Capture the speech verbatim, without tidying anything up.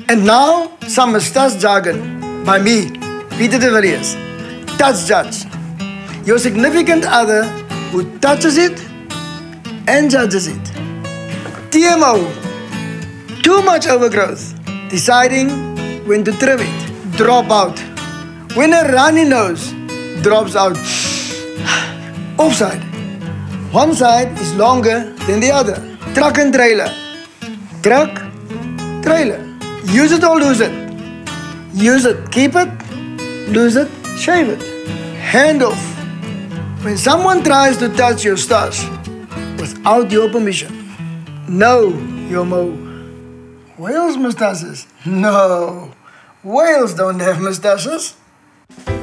And now, some moustache jargon by me, Peter de Villiers. Touch judge. Your significant other who touches it and judges it. T M O. Too much overgrowth. Deciding when to trim it. Drop out. When a runny nose drops out. Offside. One side is longer than the other. Truck and trailer. Truck, trailer. Use it or lose it. Use it, keep it. Lose it, shave it. Hand off. When someone tries to touch your stash without your permission, know your mo. Whales moustaches? No. Whales don't have moustaches.